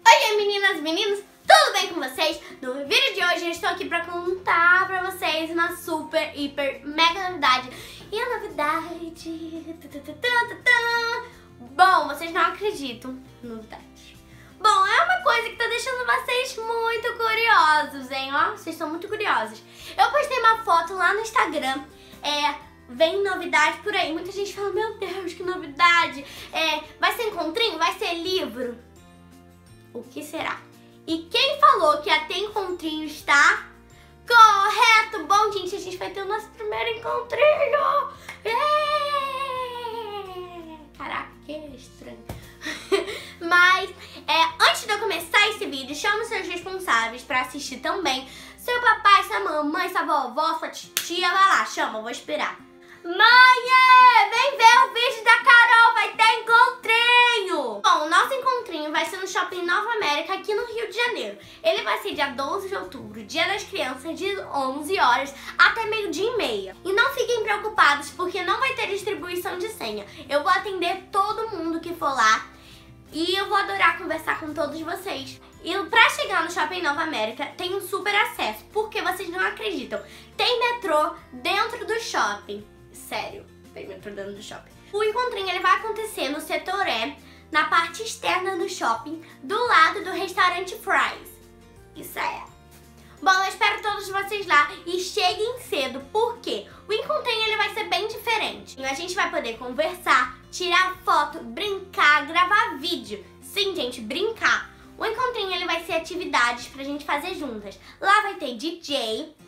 Oi meninas e meninos, tudo bem com vocês? No vídeo de hoje eu estou aqui pra contar pra vocês uma super, hiper, mega novidade. E a novidade... Bom, vocês não acreditam, novidade. Bom, é uma coisa que tá deixando vocês muito curiosos, hein? Ó, vocês estão muito curiosos. Eu postei uma foto lá no Instagram, vem novidade por aí. Muita gente fala, meu Deus, que novidade. Vai ser encontrinho? Vai ser livro? O que será? E quem falou que ia ter encontrinho está correto! Bom, gente, a gente vai ter o nosso primeiro encontrinho! Caraca, que estranho. Mas, antes de eu começar esse vídeo, chama os seus responsáveis pra assistir também. Seu papai, sua mamãe, sua vovó, sua titia, vai lá, chama, eu vou esperar. Mãe, vem ver o vídeo da Carol, vai ter encontrinho! Bom, o nosso encontrinho vai ser no Shopping Nova América, aqui no Rio de Janeiro. Ele vai ser dia 12 de outubro, dia das crianças, de 11 horas até meio-dia e meia. E não fiquem preocupados, porque não vai ter distribuição de senha. Eu vou atender todo mundo que for lá e eu vou adorar conversar com todos vocês. E pra chegar no Shopping Nova América tem um super acesso, porque vocês não acreditam. Tem metrô dentro do shopping. Sério, tem metrô dentro do shopping. O encontrinho ele vai acontecer no setor E, na parte externa do shopping, do lado do restaurante Fries. Isso é. Bom, eu espero todos vocês lá e cheguem cedo, porque o encontrinho ele vai ser bem diferente. A gente vai poder conversar, tirar foto, brincar, gravar vídeo. Sim, gente, brincar. O encontrinho ele vai ser atividades pra gente fazer juntas. Lá vai ter DJ,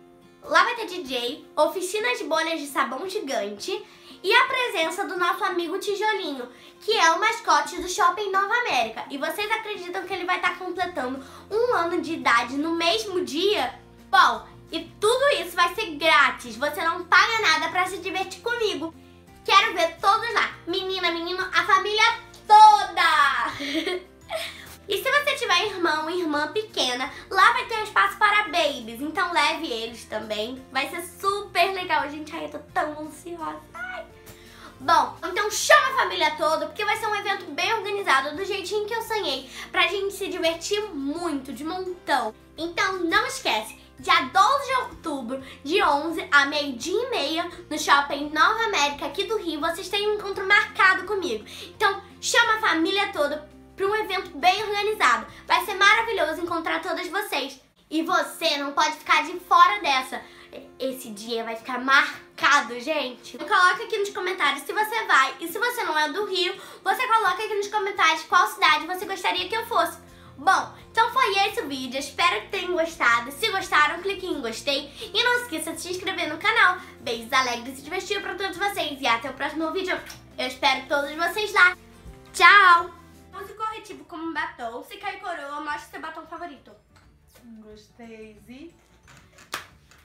oficina de bolhas de sabão gigante e a presença do nosso amigo Tijolinho, que é o mascote do Shopping Nova América. E vocês acreditam que ele vai estar completando 1 ano de idade no mesmo dia? Bom, e tudo isso vai ser grátis, você não paga nada pra se divertir comigo. Quero ver todos lá, menina, menino, a família toda! E se você tiver irmão ou irmã pequena, lá vai ter um espaço para babies, então leve eles também. Vai ser super legal, gente. Ai, eu tô tão ansiosa. Ai. Bom, então chama a família toda, porque vai ser um evento bem organizado, do jeitinho que eu sonhei, pra gente se divertir muito, de montão. Então não esquece, dia 12 de outubro, de 11 a meio-dia e meia, no Shopping Nova América, aqui do Rio, vocês têm um encontro marcado comigo. Então chama a família toda para um evento bem organizado. Vai ser maravilhoso encontrar todas vocês. E você não pode ficar de fora dessa. Esse dia vai ficar marcado, gente. Coloca aqui nos comentários se você vai. E se você não é do Rio, você coloca aqui nos comentários qual cidade você gostaria que eu fosse. Bom, então foi esse o vídeo. Espero que tenham gostado. Se gostaram, clique em gostei. E não esqueça de se inscrever no canal. Beijos alegres e divertidos para todos vocês. E até o próximo vídeo. Eu espero todos vocês lá. Tchau! Use corretivo como batom. Se cair coroa, mostre seu batom favorito. Gostei, Zi.